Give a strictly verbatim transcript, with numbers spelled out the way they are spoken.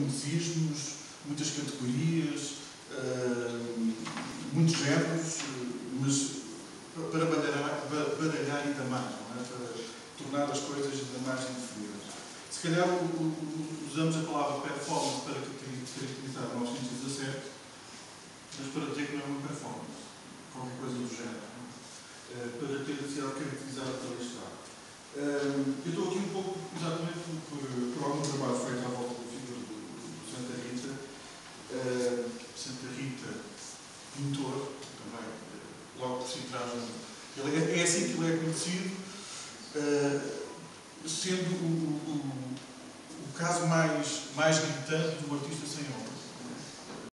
muitos ismos, muitas categorias, uh, muitos géneros, mas para baralhar, baralhar ainda mais, não é? Para tornar as coisas ainda mais indefinidas. Se calhar usamos a palavra performance para caracterizar o nosso sentido de acerto, mas para dizer que não é uma performance, qualquer coisa do género, uh, para ter sido caracterizada pela história. Uh, eu estou aqui um pouco, exatamente por, por algum trabalho feito à volta do figura do, do Santa Rita. Uh, Santa Rita, pintor, também, uh, logo por si traz um. Ele é, é assim que ele é conhecido, uh, sendo o, o, o caso mais, mais gritante do artista sem obra.